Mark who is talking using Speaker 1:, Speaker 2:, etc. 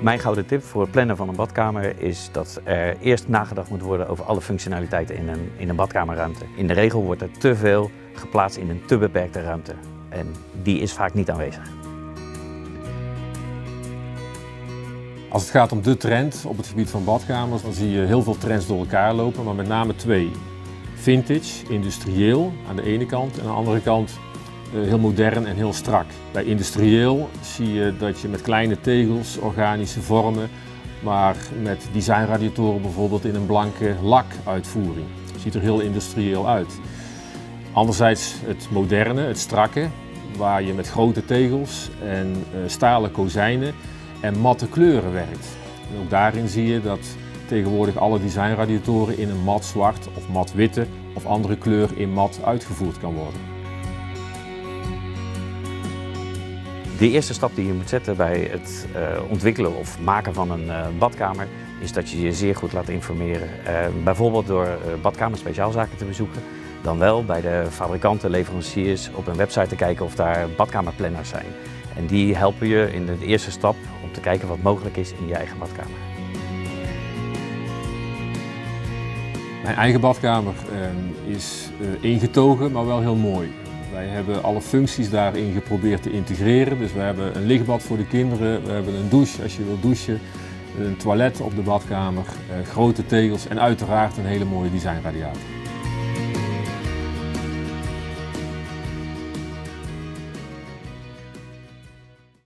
Speaker 1: Mijn gouden tip voor het plannen van een badkamer is dat er eerst nagedacht moet worden over alle functionaliteiten in een badkamerruimte. In de regel wordt er te veel geplaatst in een te beperkte ruimte en die is vaak niet aanwezig.
Speaker 2: Als het gaat om de trend op het gebied van badkamers, dan zie je heel veel trends door elkaar lopen, maar met name twee. Vintage, industrieel aan de ene kant en aan de andere kant heel modern en heel strak. Bij industrieel zie je dat je met kleine tegels, organische vormen, maar met designradiatoren bijvoorbeeld in een blanke lakuitvoering. Ziet er heel industrieel uit. Anderzijds het moderne, het strakke, waar je met grote tegels en stalen kozijnen en matte kleuren werkt. En ook daarin zie je dat tegenwoordig alle designradiatoren in een mat zwart of mat witte of andere kleur in mat uitgevoerd kan worden.
Speaker 1: De eerste stap die je moet zetten bij het ontwikkelen of maken van een badkamer is dat je je zeer goed laat informeren. Bijvoorbeeld door badkamerspeciaalzaken te bezoeken, dan wel bij de fabrikanten, leveranciers op een website te kijken of daar badkamerplanners zijn. En die helpen je in de eerste stap om te kijken wat mogelijk is in je eigen badkamer.
Speaker 2: Mijn eigen badkamer is ingetogen, maar wel heel mooi. Wij hebben alle functies daarin geprobeerd te integreren. Dus we hebben een lichtbad voor de kinderen, we hebben een douche als je wilt douchen, een toilet op de badkamer, grote tegels en uiteraard een hele mooie designradiator.